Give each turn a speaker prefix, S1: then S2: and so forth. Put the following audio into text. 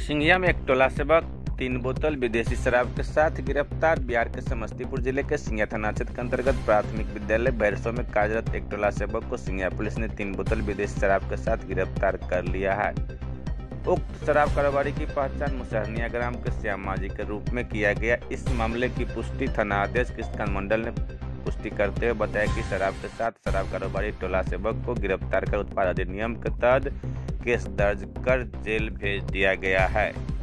S1: सिंघिया में एक टोला सेवक 3 बोतल विदेशी शराब के साथ गिरफ्तार। बिहार के समस्तीपुर जिले के सिंघिया थाना क्षेत्र के अंतर्गत प्राथमिक विद्यालय बैरसो में कार्यरत एक टोला सेवक को सिंघिया पुलिस ने 3 बोतल विदेशी शराब के साथ गिरफ्तार कर लिया है। उक्त शराब कारोबारी की पहचान मुसहरनिया ग्राम के श्याम मांझी के रूप में किया गया। इस मामले की पुष्टि थाना अध्यक्ष कृष्णकांत मंडल ने पुष्टि करते हुए बताया कि शराब के साथ शराब कारोबारी टोला सेवक को गिरफ्तार कर उत्पाद अधिनियम के तहत केस दर्ज कर जेल भेज दिया गया है।